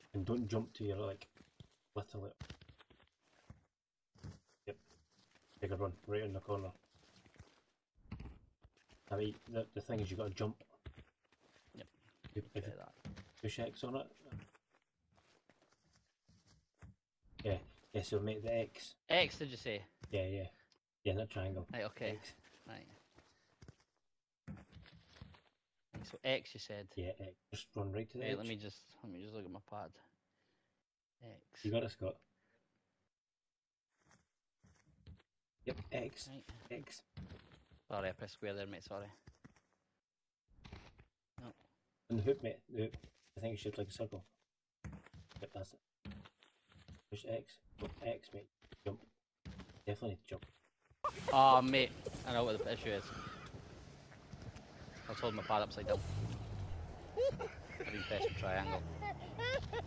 And don't jump to your like little. Yep. Take a run right in the corner. I mean, the thing is you got to jump. Yep. If Try you that. push X on it. Yeah. Yeah. So make the X. X, did you say? Yeah. Yeah. Yeah. That triangle. Right. Okay. X. Right. So X, you said. Yeah. X. Just run right to the Wait, edge. let me just look at my pad. You X. got it, Scott. Yep. X. Right. X. Sorry, I pressed square there, mate. Sorry. No. And the hoop, mate. The hoop. I think it's shaped like a circle. Yep. That's it. Push X. Go X, mate. Jump. Definitely need to jump. Oh, mate. I know what the issue is. I was holding my pad upside down. I didn't press the triangle.